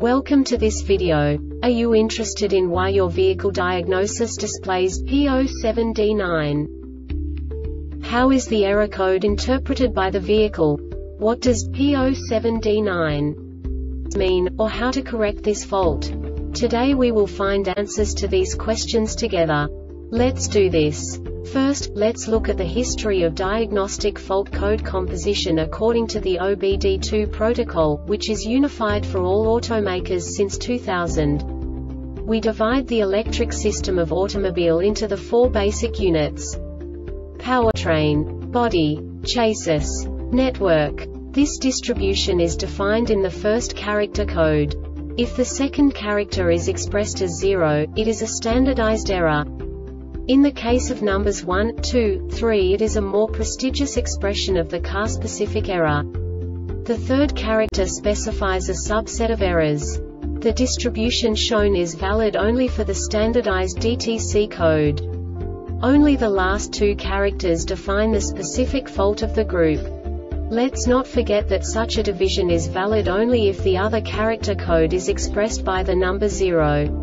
Welcome to this video. Are you interested in why your vehicle diagnosis displays P07D9? How is the error code interpreted by the vehicle? What does P07D9 mean, or how to correct this fault? Today we will find answers to these questions together. Let's do this. First, let's look at the history of diagnostic fault code composition according to the OBD2 protocol, which is unified for all automakers since 2000. We divide the electric system of automobile into the four basic units: powertrain, body, chassis, network. This distribution is defined in the first character code. If the second character is expressed as 0, it is a standardized error. In the case of numbers 1, 2, 3, it is a more prestigious expression of the car-specific error. The third character specifies a subset of errors. The distribution shown is valid only for the standardized DTC code. Only the last two characters define the specific fault of the group. Let's not forget that such a division is valid only if the other character code is expressed by the number 0.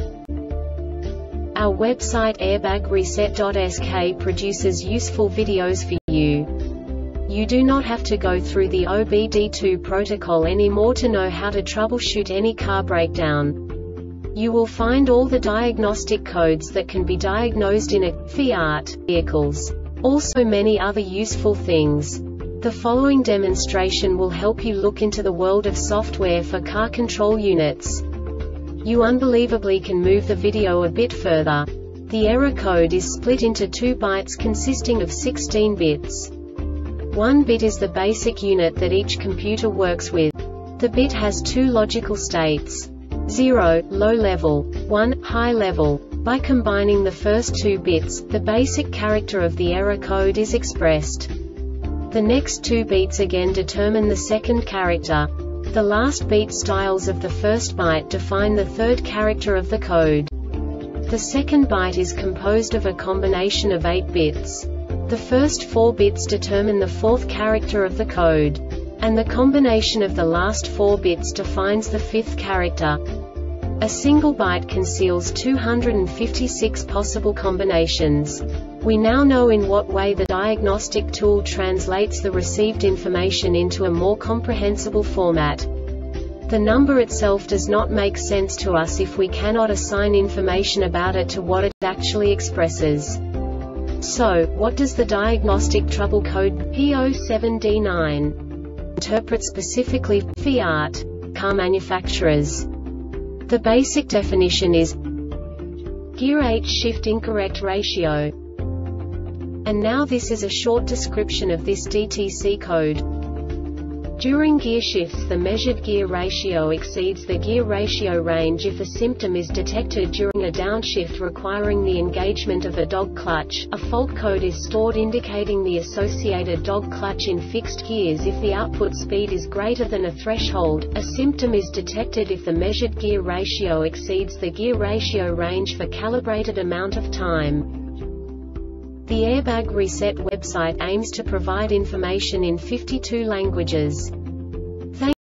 Our website airbagreset.sk produces useful videos for you. You do not have to go through the OBD2 protocol anymore to know how to troubleshoot any car breakdown. You will find all the diagnostic codes that can be diagnosed in a Fiat vehicles. Also many other useful things. The following demonstration will help you look into the world of software for car control units. You unbelievably can move the video a bit further. The error code is split into 2 bytes consisting of 16 bits. 1 bit is the basic unit that each computer works with. The bit has 2 logical states: 0, low level, 1, high level. By combining the first 2 bits, the basic character of the error code is expressed. The next 2 beats again determine the second character. The last beat styles of the first byte define the third character of the code. The second byte is composed of a combination of 8 bits. The first 4 bits determine the fourth character of the code. And the combination of the last 4 bits defines the fifth character. A single byte conceals 256 possible combinations. We now know in what way the diagnostic tool translates the received information into a more comprehensible format. The number itself does not make sense to us if we cannot assign information about it to what it actually expresses. So, what does the diagnostic trouble code P07D9 interpret specifically for Fiat car manufacturers? The basic definition is gear H shift incorrect ratio. And now this is a short description of this DTC code. During gear shifts, the measured gear ratio exceeds the gear ratio range if a symptom is detected during a downshift requiring the engagement of a dog clutch. A fault code is stored indicating the associated dog clutch in fixed gears if the output speed is greater than a threshold. A symptom is detected if the measured gear ratio exceeds the gear ratio range for calibrated amount of time. The Airbag Reset website aims to provide information in 52 languages.